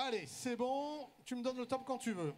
Allez, c'est bon, tu me donnes le top quand tu veux.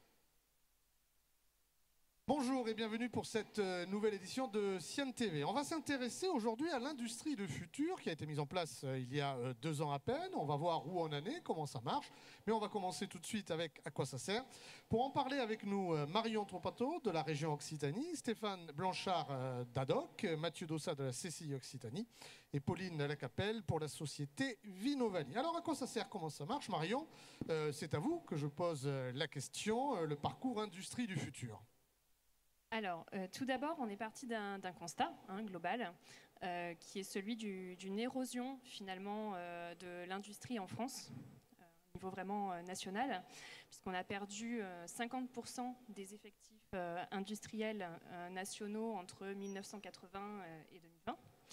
Bonjour et bienvenue pour cette nouvelle édition de Sienne TV. On va s'intéresser aujourd'hui à l'industrie du futur qui a été mise en place il y a 2 ans à peine. On va voir où on en est, comment ça marche. Mais on va commencer tout de suite avec à quoi ça sert. Pour en parler avec nous, Marion Trompato de la région Occitanie, Stéphane Blanchard d'Adoc, Mathieu Dossat de la CCI Occitanie et Pauline Lacapelle pour la société Vinovali. Alors à quoi ça sert, comment ça marche? Marion, c'est à vous que je pose la question, le parcours industrie du futur. Alors, tout d'abord, on est parti d'un constat global, qui est celui d'une érosion finalement de l'industrie en France, au niveau vraiment national, puisqu'on a perdu 50% des effectifs industriels nationaux entre 1980 et 2020.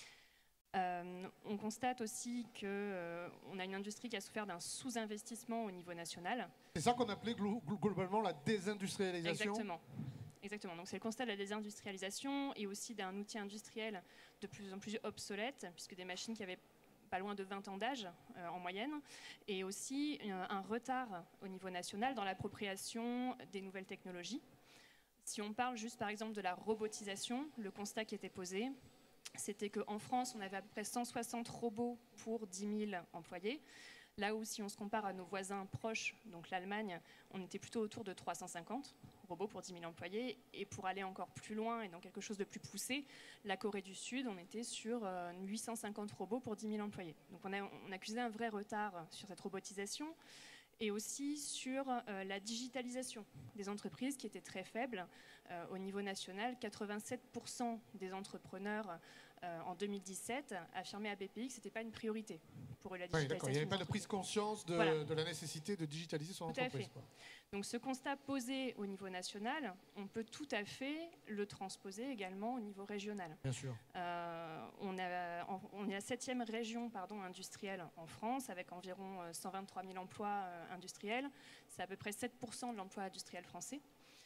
On constate aussi qu'on a une industrie qui a souffert d'un sous-investissement au niveau national. C'est ça qu'on appelait globalement la désindustrialisation. Exactement. Exactement, donc c'est le constat de la désindustrialisation et aussi d'un outil industriel de plus en plus obsolète, puisque des machines qui avaient pas loin de 20 ans d'âge en moyenne, et aussi un retard au niveau national dans l'appropriation des nouvelles technologies. Si on parle juste par exemple de la robotisation, le constat qui était posé, c'était qu'en France, on avait à peu près 160 robots pour 10 000 employés. Là où, si on se compare à nos voisins proches, donc l'Allemagne, on était plutôt autour de 350 robots pour 10 000 employés. Et pour aller encore plus loin et dans quelque chose de plus poussé, la Corée du Sud, on était sur 850 robots pour 10 000 employés. Donc on accusait un vrai retard sur cette robotisation et aussi sur la digitalisation des entreprises qui était très faible au niveau national. 87% des entrepreneurs en 2017 affirmaient à BPI que ce n'était pas une priorité pour eux la digitalisation. Oui, il n'y avait pas de prise de conscience de la nécessité de digitaliser son entreprise. Donc ce constat posé au niveau national, on peut tout à fait le transposer également au niveau régional. Bien sûr. On est la 7e région industrielle en France, avec environ 123 000 emplois industriels. C'est à peu près 7% de l'emploi industriel français.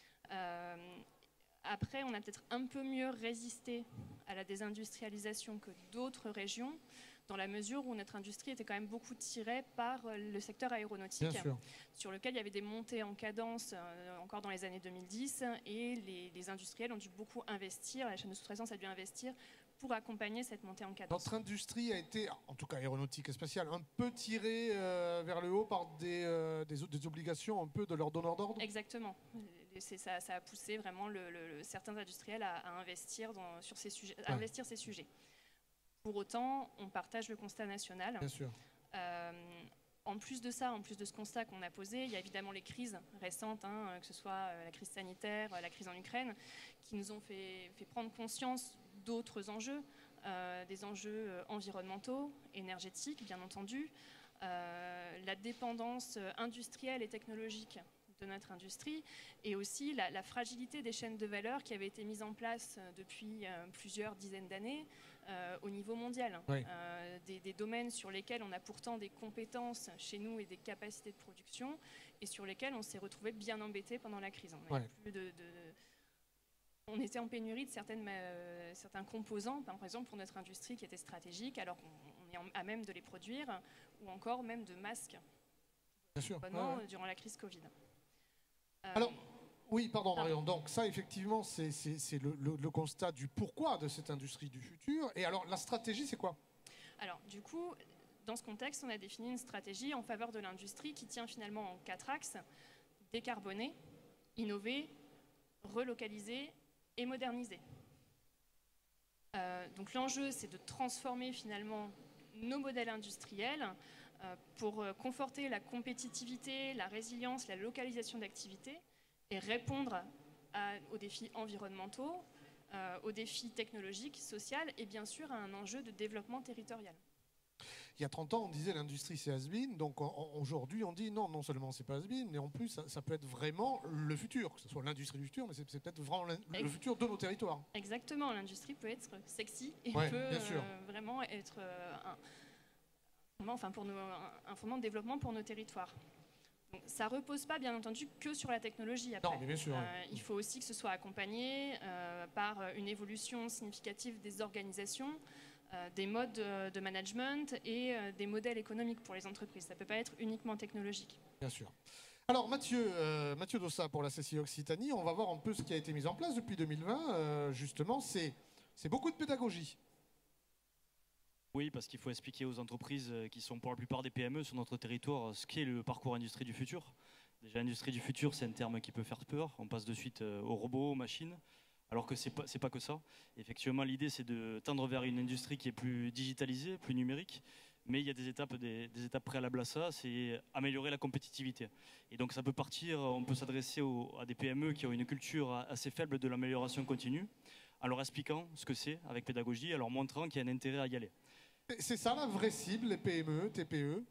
Après, on a peut-être un peu mieux résisté à la désindustrialisation que d'autres régions, dans la mesure où notre industrie était quand même beaucoup tirée par le secteur aéronautique, sur lequel il y avait des montées en cadence encore dans les années 2010, et les industriels ont dû beaucoup investir, la chaîne de sous-traitance a dû investir pour accompagner cette montée en cadence. Notre industrie a été, en tout cas aéronautique et spatiale, un peu tirée vers le haut par des obligations un peu de leurs donneurs d'ordre. Exactement. Ça a poussé vraiment certains industriels à investir sur ces sujets, à investir ces sujets. Pour autant, on partage le constat national. Bien sûr. En plus de ça, en plus de ce constat qu'on a posé, il y a évidemment les crises récentes, que ce soit la crise sanitaire, la crise en Ukraine, qui nous ont fait prendre conscience d'autres enjeux, des enjeux environnementaux, énergétiques, bien entendu, la dépendance industrielle et technologique de notre industrie, et aussi la fragilité des chaînes de valeur qui avaient été mises en place depuis plusieurs dizaines d'années au niveau mondial. Oui. Des domaines sur lesquels on a pourtant des compétences chez nous et des capacités de production, et sur lesquels on s'est retrouvé bien embêté pendant la crise. On était en pénurie de certains composants, par exemple pour notre industrie qui étaient stratégiques, alors qu'on est à même de les produire, ou encore même de masques. Bien sûr. Durant la crise Covid. Alors, oui, pardon Marion, donc ça effectivement c'est le constat du pourquoi de cette industrie du futur. Et alors la stratégie c'est quoi? Alors du coup, dans ce contexte, on a défini une stratégie en faveur de l'industrie qui tient finalement en 4 axes: décarboner, innover, relocaliser et moderniser. Donc l'enjeu c'est de transformer finalement nos modèles industriels pour conforter la compétitivité, la résilience, la localisation d'activités et répondre aux défis environnementaux, aux défis technologiques, sociaux et bien sûr à un enjeu de développement territorial. Il y a 30 ans, on disait l'industrie c'est has-been, donc aujourd'hui on dit non seulement c'est pas has-been, mais en plus ça peut être vraiment le futur, que ce soit l'industrie du futur, mais c'est peut-être vraiment le futur de nos territoires. Exactement, l'industrie peut être sexy et peut vraiment être un fondement de développement pour nos territoires. Donc, ça ne repose pas, bien entendu, que sur la technologie. Après. Non, mais bien sûr. Il faut aussi que ce soit accompagné par une évolution significative des organisations, des modes de management et des modèles économiques pour les entreprises. Ça ne peut pas être uniquement technologique. Bien sûr. Alors Mathieu Dossa pour la CCI Occitanie, on va voir un peu ce qui a été mis en place depuis 2020. Justement, c'est beaucoup de pédagogie. Oui, parce qu'il faut expliquer aux entreprises qui sont pour la plupart des PME sur notre territoire ce qu'est le parcours industrie du futur. Déjà, industrie du futur, c'est un terme qui peut faire peur. On passe de suite aux robots, aux machines, alors que c'est pas que ça. Effectivement, l'idée, c'est de tendre vers une industrie qui est plus digitalisée, plus numérique. Mais il y a des étapes préalables à ça, c'est améliorer la compétitivité. Et donc ça peut partir, on peut s'adresser à des PME qui ont une culture assez faible de l'amélioration continue, en leur expliquant ce que c'est avec pédagogie, en leur montrant qu'il y a un intérêt à y aller. C'est ça la vraie cible, les PME, TPE?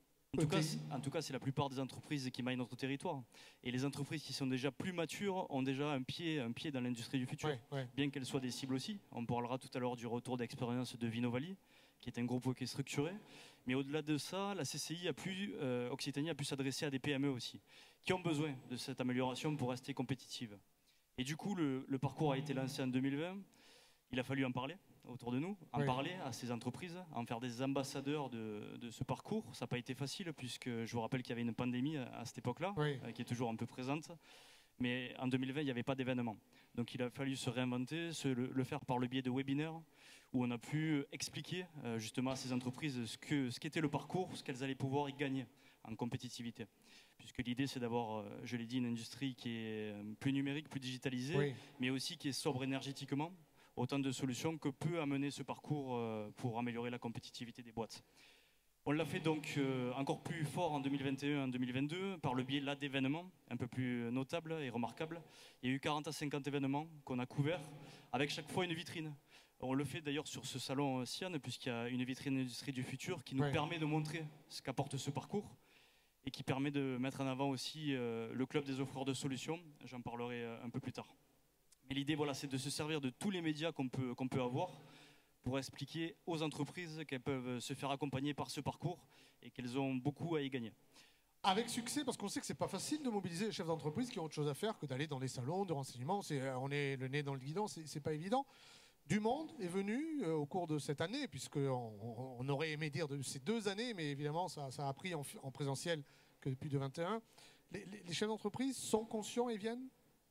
En tout cas, c'est la plupart des entreprises qui maillent notre territoire. Et les entreprises qui sont déjà plus matures ont déjà un pied dans l'industrie du futur, bien qu'elles soient des cibles aussi. On parlera tout à l'heure du retour d'expérience de Vinovali, qui est un groupe qui est structuré. Mais au-delà de ça, la CCI Occitanie a pu s'adresser à des PME aussi, qui ont besoin de cette amélioration pour rester compétitives. Et du coup, le parcours a été lancé en 2020. Il a fallu en parler autour de nous, parler à ces entreprises, en faire des ambassadeurs de ce parcours. Ça n'a pas été facile, puisque je vous rappelle qu'il y avait une pandémie à cette époque-là, qui est toujours un peu présente. Mais en 2020, il n'y avait pas d'événement. Donc il a fallu se réinventer, le faire par le biais de webinaires, où on a pu expliquer justement à ces entreprises ce qu'était le parcours, ce qu'elles allaient pouvoir y gagner en compétitivité. Puisque l'idée, c'est d'avoir, je l'ai dit, une industrie qui est plus numérique, plus digitalisée, mais aussi qui est sobre énergétiquement. Autant de solutions que peut amener ce parcours pour améliorer la compétitivité des boîtes. On l'a fait donc encore plus fort en 2021 et en 2022 par le biais là d'événements un peu plus notables et remarquables. Il y a eu 40 à 50 événements qu'on a couverts avec chaque fois une vitrine. On le fait d'ailleurs sur ce salon Sian, puisqu'il y a une vitrine industrie du futur qui nous permet de montrer ce qu'apporte ce parcours et qui permet de mettre en avant aussi le club des offreurs de solutions. J'en parlerai un peu plus tard. Mais l'idée, voilà, c'est de se servir de tous les médias qu'on peut avoir pour expliquer aux entreprises qu'elles peuvent se faire accompagner par ce parcours et qu'elles ont beaucoup à y gagner. Avec succès, parce qu'on sait que c'est pas facile de mobiliser les chefs d'entreprise qui ont autre chose à faire que d'aller dans les salons de renseignement. On est le nez dans le guidon, c'est pas évident. Du monde est venu au cours de cette année, puisqu'on aurait aimé dire de ces 2 années, mais évidemment ça a pris en présentiel que depuis 2021. Les chefs d'entreprise sont conscients et viennent?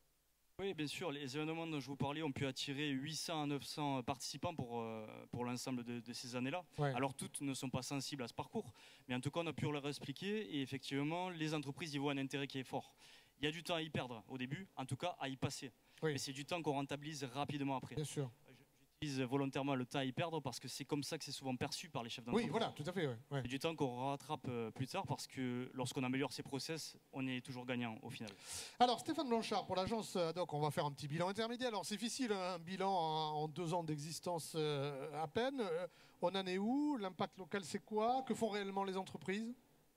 Oui, bien sûr. Les événements dont je vous parlais ont pu attirer 800 à 900 participants pour l'ensemble de ces années-là. Alors toutes ne sont pas sensibles à ce parcours, mais en tout cas on a pu leur expliquer et effectivement les entreprises y voient un intérêt qui est fort. Il y a du temps à y perdre au début, en tout cas à y passer. Mais c'est du temps qu'on rentabilise rapidement après. Bien sûr. J'utilise volontairement le temps à y perdre parce que c'est comme ça que c'est souvent perçu par les chefs d'entreprise. Oui, voilà, tout à fait. C'est du temps qu'on rattrape plus tard parce que lorsqu'on améliore ses process, on est toujours gagnant au final. Alors Stéphane Blanchard, pour l'agence Ad-Hoc, on va faire un petit bilan intermédiaire. Alors c'est difficile, un bilan en 2 ans d'existence à peine. On en est où? L'impact local, c'est quoi? Que font réellement les entreprises?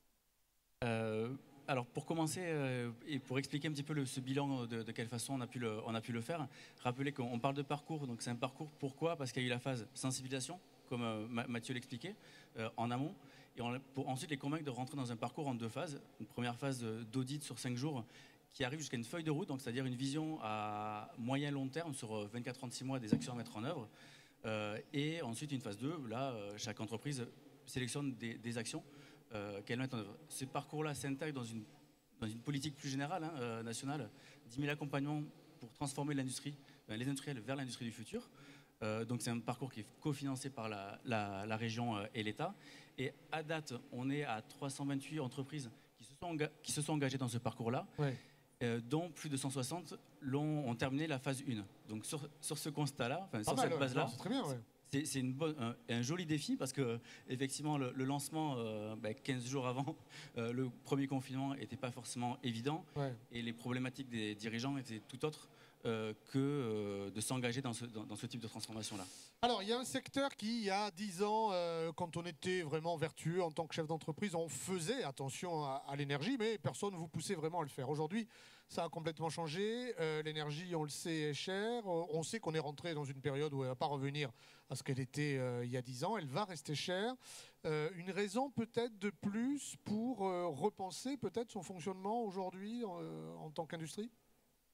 Alors pour commencer et pour expliquer un petit peu ce bilan, de quelle façon on a pu le faire, rappelez qu'on parle de parcours, donc c'est un parcours pourquoi? Parce qu'il y a eu la phase sensibilisation, comme Mathieu l'expliquait, en amont, et pour ensuite les convaincre de rentrer dans un parcours en 2 phases. Une première phase d'audit sur 5 jours qui arrive jusqu'à une feuille de route, donc c'est-à-dire une vision à moyen long terme sur 24-36 mois des actions à mettre en œuvre, et ensuite une phase 2, là chaque entreprise sélectionne des actions qu'elle met en œuvre. Ce parcours-là s'intègre dans une politique plus générale, nationale, 10 000 accompagnements pour transformer l'industrie, les industriels vers l'industrie du futur. Donc c'est un parcours qui est cofinancé par la région et l'État. Et à date, on est à 328 entreprises qui se sont engagées dans ce parcours-là, dont plus de 160 ont terminé la phase 1. Donc sur ce constat-là, sur cette base-là, c'est très bien, c'est un joli défi parce que effectivement le lancement 15 jours avant le premier confinement n'était pas forcément évident et les problématiques des dirigeants étaient tout autres que de s'engager dans ce type de transformation-là. Alors, il y a un secteur qui, il y a 10 ans, quand on était vraiment vertueux en tant que chef d'entreprise, on faisait attention à l'énergie, mais personne ne vous poussait vraiment à le faire. Aujourd'hui, ça a complètement changé. L'énergie, on le sait, est chère. On sait qu'on est rentré dans une période où elle ne va pas revenir à ce qu'elle était il y a 10 ans. Elle va rester chère. Une raison peut-être de plus pour repenser peut-être son fonctionnement aujourd'hui en tant qu'industrie?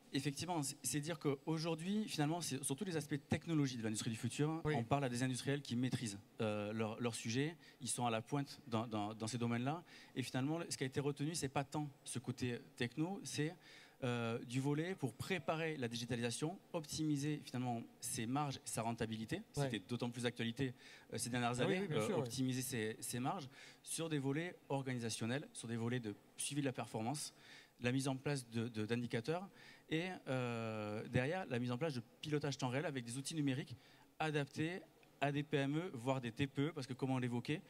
Effectivement, c'est dire qu'aujourd'hui, finalement, c'est sur tous les aspects technologie de l'industrie du futur, on parle à des industriels qui maîtrisent leur sujet, ils sont à la pointe dans ces domaines-là. Et finalement, ce qui a été retenu, c'est pas tant ce côté techno, c'est du volet pour préparer la digitalisation, optimiser finalement ses marges, sa rentabilité. C'était d'autant plus d'actualité ces dernières années, optimiser ses marges sur des volets organisationnels, sur des volets de suivi de la performance, la mise en place d'indicateurs et derrière la mise en place de pilotage temps réel avec des outils numériques adaptés à des PME, voire des TPE, parce que comme on l'évoquait,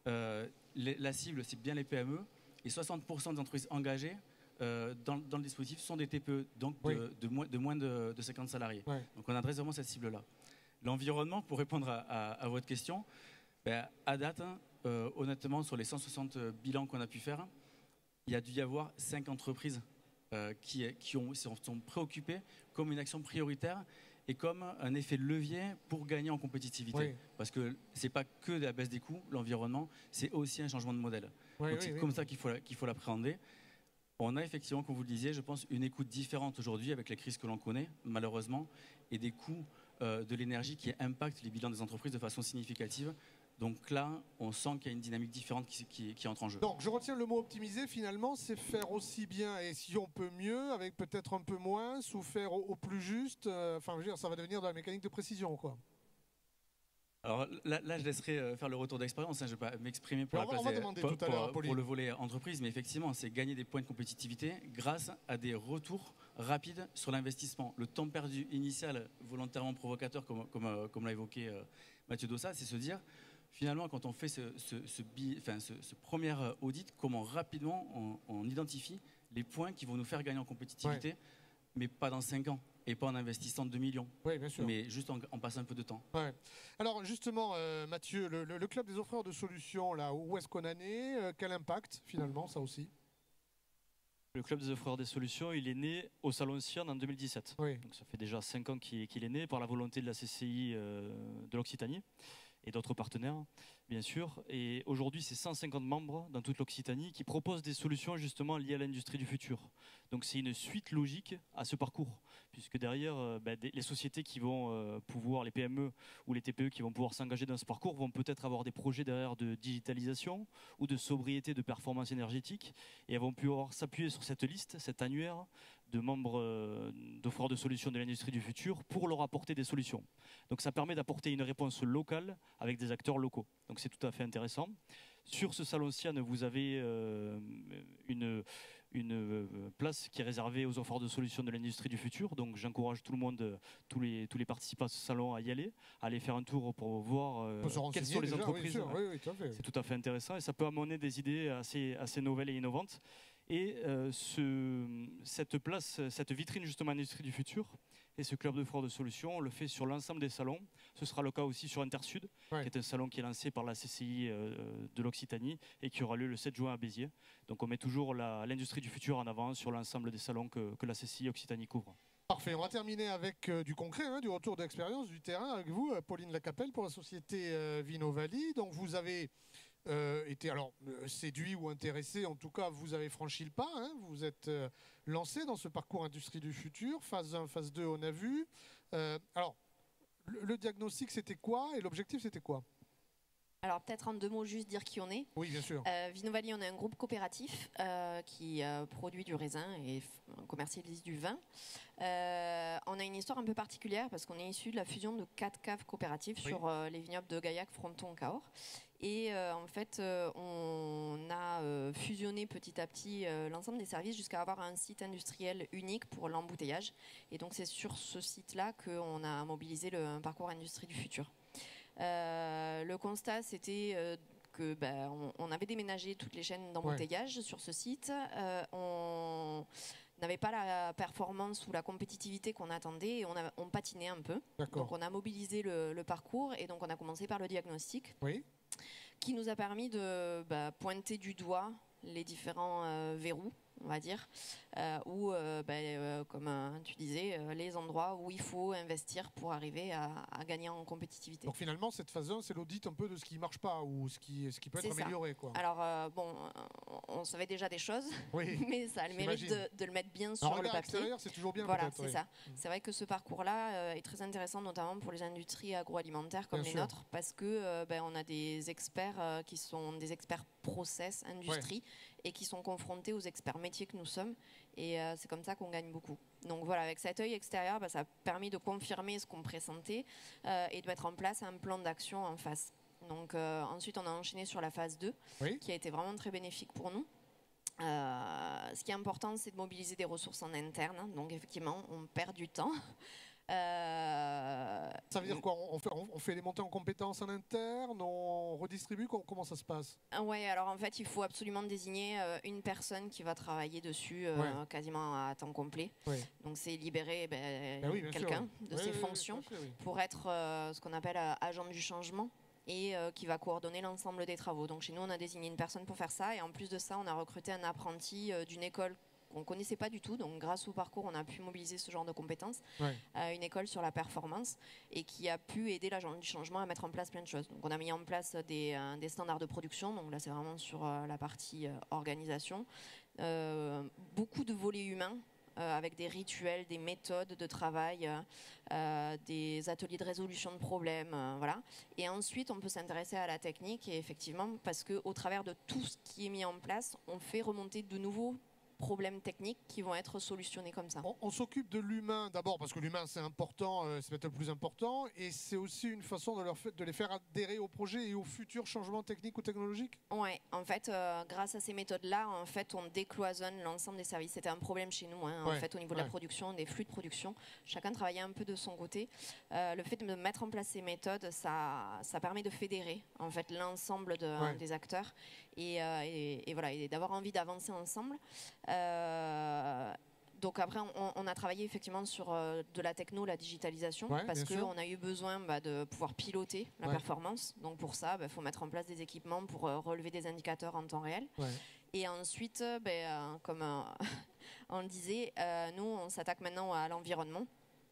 la cible c'est bien les PME et 60% des entreprises engagées dans le dispositif sont des TPE, donc de moins de 50 salariés. Donc on adresse vraiment cette cible-là. L'environnement, pour répondre à votre question, à date, honnêtement, sur les 160 bilans qu'on a pu faire, il y a dû y avoir 5 entreprises qui sont préoccupées comme une action prioritaire et comme un effet de levier pour gagner en compétitivité. Parce que ce n'est pas que de la baisse des coûts, l'environnement, c'est aussi un changement de modèle. Donc c'est comme ça qu'il faut l'appréhender. On a effectivement, comme vous le disiez, je pense, une écoute différente aujourd'hui avec les crises que l'on connaît, malheureusement, et des coûts de l'énergie qui impactent les bilans des entreprises de façon significative. Donc là, on sent qu'il y a une dynamique différente qui entre en jeu. Donc je retiens le mot optimiser, finalement, c'est faire aussi bien et si on peut mieux, avec peut-être un peu moins, ou faire au plus juste. Enfin, je veux dire, ça va devenir de la mécanique de précision, quoi. Alors là, je laisserai faire le retour d'expérience. Je ne vais pas m'exprimer pour le volet entreprise, mais effectivement, c'est gagner des points de compétitivité grâce à des retours rapides sur l'investissement. Le temps perdu initial, volontairement provocateur, comme l'a évoqué Mathieu Dossat, c'est se dire, finalement, quand on fait ce premier audit, comment rapidement on identifie les points qui vont nous faire gagner en compétitivité, mais pas dans 5 ans. Et pas en investissant 2 millions, mais juste en passant un peu de temps. Alors justement, Mathieu, le club des offreurs de solutions, là, où est-ce qu'on en est? Quel impact finalement, ça aussi? Le club des offreurs des solutions, il est né au Salon Sienne en 2017. Donc ça fait déjà 5 ans qu'il est né par la volonté de la CCI de l'Occitanie et d'autres partenaires, bien sûr. Et aujourd'hui, c'est 150 membres dans toute l'Occitanie qui proposent des solutions justement liées à l'industrie du futur. Donc c'est une suite logique à ce parcours, puisque derrière, les sociétés qui vont pouvoir, les PME ou les TPE qui vont pouvoir s'engager dans ce parcours vont peut-être avoir des projets derrière de digitalisation ou de sobriété, de performance énergétique, et elles vont pouvoir s'appuyer sur cette liste, cet annuaire de membres d'offreurs de solutions de l'industrie du futur pour leur apporter des solutions. Donc ça permet d'apporter une réponse locale avec des acteurs locaux. Donc c'est tout à fait intéressant. Sur ce salon Sienne, vous avez une place qui est réservée aux offreurs de solutions de l'industrie du futur. Donc j'encourage tout le monde, tous les participants à ce salon à y aller faire un tour pour voir quelles sont les entreprises. C'est tout à fait intéressant et ça peut amener des idées assez nouvelles et innovantes. Et cette place, cette vitrine justement industrie du futur et ce club de offreurs de solutions, on le fait sur l'ensemble des salons. Ce sera le cas aussi sur Intersud, qui est un salon qui est lancé par la CCI de l'Occitanie et qui aura lieu le 7 juin à Béziers. Donc on met toujours l'industrie du futur en avant sur l'ensemble des salons que la CCI Occitanie couvre. Parfait, on va terminer avec du concret, du retour d'expérience, du terrain avec vous, Pauline Lacapelle, pour la société Vinovali. Donc vous avez été alors séduit ou intéressé, en tout cas vous avez franchi le pas, vous êtes lancé dans ce parcours industrie du futur, phase 1, phase 2 on a vu. Alors le diagnostic c'était quoi et l'objectif c'était quoi? Alors peut-être en 2 mots juste dire qui on est. Oui, bien sûr. Vinovali, on est un groupe coopératif qui produit du raisin et commercialise du vin. On a une histoire un peu particulière parce qu'on est issu de la fusion de 4 caves coopératives sur les vignobles de Gaillac, Fronton, Cahors. Et en fait, on a fusionné petit à petit l'ensemble des services jusqu'à avoir un site industriel unique pour l'embouteillage. Et donc c'est sur ce site-là qu'on a mobilisé le parcours industrie du futur. Le constat, c'était qu'on avait déménagé toutes les chaînes d'embouteillage sur ce site. On n'avait pas la performance ou la compétitivité qu'on attendait et on patinait un peu. Donc on a mobilisé le parcours et donc on a commencé par le diagnostic qui nous a permis de pointer du doigt les différents verrous on va dire, ou comme tu disais, les endroits où il faut investir pour arriver à gagner en compétitivité. Donc finalement, cette phase 1, c'est l'audit un peu de ce qui ne marche pas ou ce qui peut être amélioré, quoi. Alors on savait déjà des choses, oui, mais ça a le mérite de le mettre bien sur le papier. C'est toujours bien. Voilà, c'est ça. C'est vrai que ce parcours-là est très intéressant, notamment pour les industries agroalimentaires comme les nôtres, parce que on a des experts qui sont des experts process, industrie, et qui sont confrontés aux experts métiers que nous sommes. Et c'est comme ça qu'on gagne beaucoup. Donc voilà, avec cet œil extérieur, ça a permis de confirmer ce qu'on pressentait et de mettre en place un plan d'action en face. Donc ensuite, on a enchaîné sur la phase 2, qui a été vraiment très bénéfique pour nous. Ce qui est important, c'est de mobiliser des ressources en interne. Hein. Donc effectivement, on perd du temps. Ça veut dire quoi? On fait les montées en compétences en interne, on redistribue, comment ça se passe? Oui, alors en fait, il faut absolument désigner une personne qui va travailler dessus quasiment à temps complet. Donc c'est libérer quelqu'un de ses fonctions pour être ce qu'on appelle agent du changement et qui va coordonner l'ensemble des travaux. Donc chez nous, on a désigné une personne pour faire ça et en plus de ça, on a recruté un apprenti d'une école qu'on ne connaissait pas du tout, donc grâce au parcours, on a pu mobiliser ce genre de compétences, une école sur la performance, et qui a pu aider l'agent du changement à mettre en place plein de choses. Donc on a mis en place des standards de production, donc là c'est vraiment sur la partie organisation, beaucoup de volets humains, avec des rituels, des méthodes de travail, des ateliers de résolution de problèmes, voilà. Et ensuite, on peut s'intéresser à la technique, et effectivement, parce qu'au travers de tout ce qui est mis en place, on fait remonter de nouveaux problèmes techniques qui vont être solutionnés comme ça. On s'occupe de l'humain d'abord parce que l'humain c'est important, c'est peut-être le plus important, et c'est aussi une façon de les faire adhérer au projet et aux futurs changements techniques ou technologiques. Oui, en fait, grâce à ces méthodes-là, en fait, on décloisonne l'ensemble des services. C'était un problème chez nous, hein, en fait, au niveau de la production, des flux de production. Chacun travaillait un peu de son côté. Le fait de mettre en place ces méthodes, ça permet de fédérer en fait l'ensemble des acteurs et voilà, et d'avoir envie d'avancer ensemble. Donc après, on a travaillé effectivement sur de la techno, la digitalisation, parce qu'on a eu besoin de pouvoir piloter la performance. Donc pour ça, faut mettre en place des équipements pour relever des indicateurs en temps réel. Et ensuite, comme on le disait, nous, on s'attaque maintenant à l'environnement.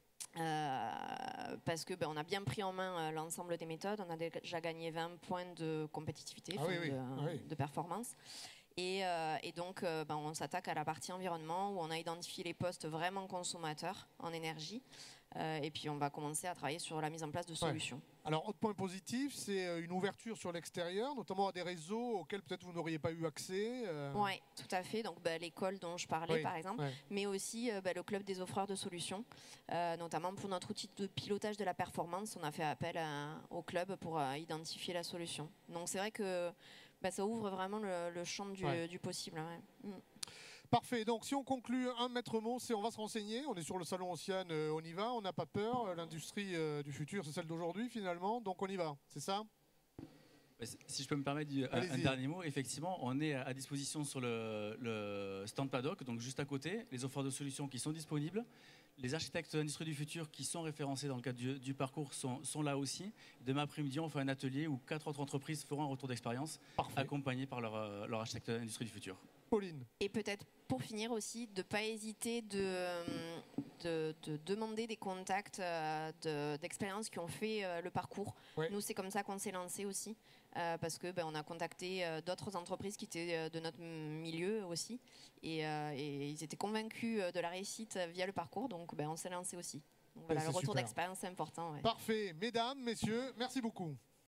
Parce que on a bien pris en main l'ensemble des méthodes. On a déjà gagné 20 points de compétitivité, de performance. Et donc, on s'attaque à la partie environnement où on a identifié les postes vraiment consommateurs en énergie. Et puis, on va commencer à travailler sur la mise en place de solutions. Alors, autre point positif, c'est une ouverture sur l'extérieur, notamment à des réseaux auxquels peut-être vous n'auriez pas eu accès. Oui, tout à fait. Donc, l'école dont je parlais, par exemple, mais aussi le club des offreurs de solutions. Notamment pour notre outil de pilotage de la performance, on a fait appel au club pour identifier la solution. Donc, c'est vrai que ça ouvre vraiment le champ du possible. Parfait, donc si on conclut un maître mot, c'est on va se renseigner, on est sur le salon Océane, on y va, on n'a pas peur, l'industrie du futur c'est celle d'aujourd'hui finalement, donc on y va, c'est ça? Si je peux me permettre un dernier mot, effectivement, on est à disposition sur le stand Paddock, donc juste à côté, les offres de solutions qui sont disponibles. Les architectes d'industrie du futur qui sont référencés dans le cadre du parcours sont là aussi. Demain après-midi, on fait un atelier où 4 autres entreprises feront un retour d'expérience accompagnées par leur architecte d'industrie du futur. Pauline. Et peut-être pour finir aussi, de ne pas hésiter de demander des contacts d'expériences qui ont fait le parcours. Nous, c'est comme ça qu'on s'est lancé aussi. Parce que on a contacté d'autres entreprises qui étaient de notre milieu aussi et ils étaient convaincus de la réussite via le parcours, donc on s'est lancé aussi. Donc, voilà, le retour d'expérience c'est important. Parfait, mesdames, messieurs, merci beaucoup.